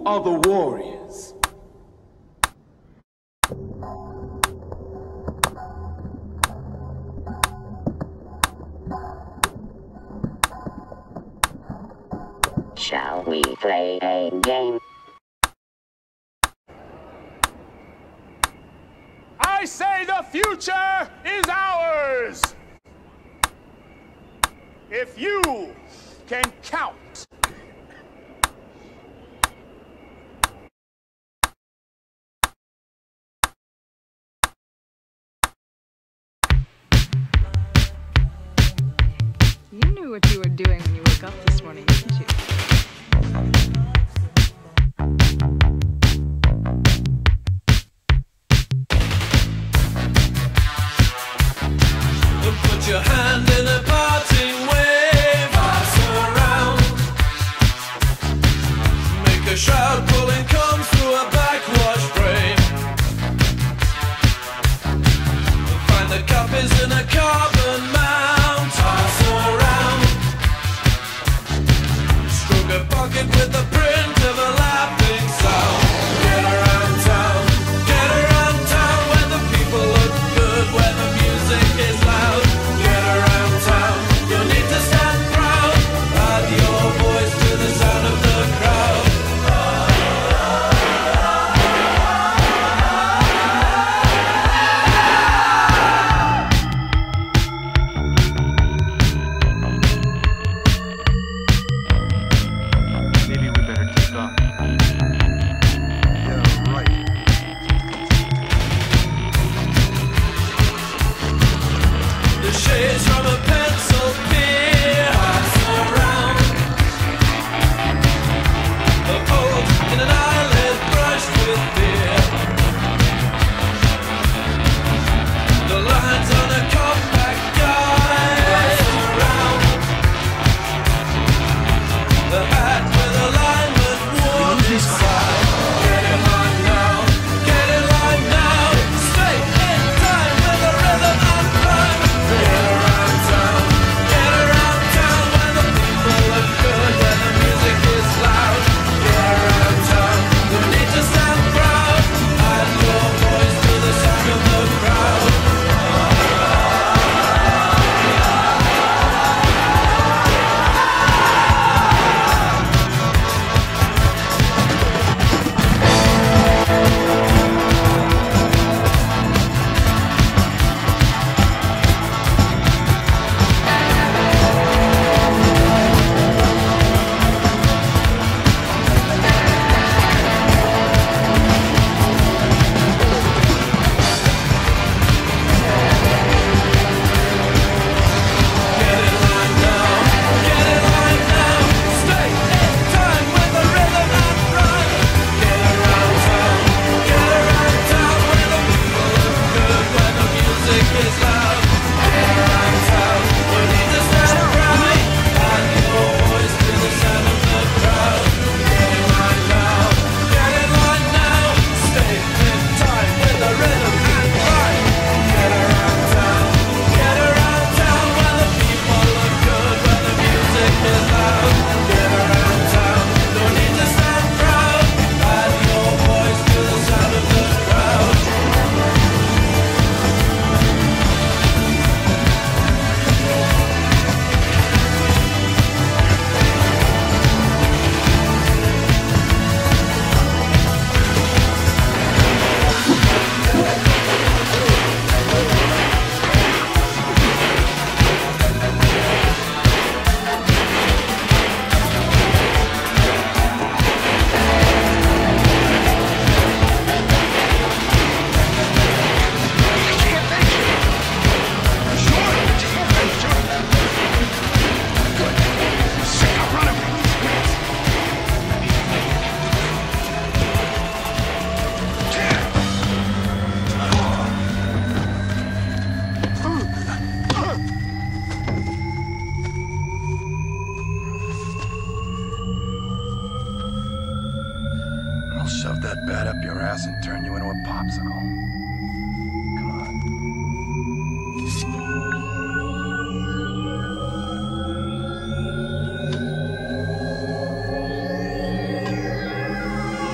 are the warriors. Shall we play a game? I say the future is ours! If you can count. You knew what you were doing when you woke up this morning, didn't you? Put your hand in a parting wave, pass around. Make a shroud pulling comes through a backwash frame. Find the cup is in a carbon mount, pass around. Stroke a pocket with the print of a laughing sound. Get around town where the people look good, where the music is loud. Get around town, you need to stand proud. Add your voice to the sound of the crowd. Maybe we better take off. Yeah, right. The shades from a pencil pier pass around. A bolt in an eyelid brushed with beer. The lines on a compact guide around. The hat with alignment worn inside. Get in line now, get in line now. Stay in time with the rhythm and rhyme. Get around town where the people look good, where the music is loud. Get around town, you need to stand proud. Add your voice to the sound of the crowd. Get in line now, stay in time with the rhythm and rhyme. Get around town where the people look good, where the music is loud. Get around town, you need to stand proud. Add your voice to the sound of the crowd. Get in line now, stay in time with the rhythm and rhyme. Get around town where the people look good, where the music is loud. Get around town, no need to stand proud. Add your voice to the sound of the crowd. I'll shove that bat up your ass and turn you into a popsicle. Come on.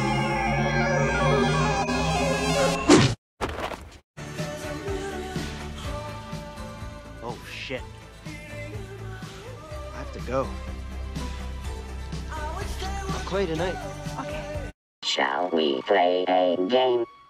shit. I have to go. I'll play tonight. Shall we play a game?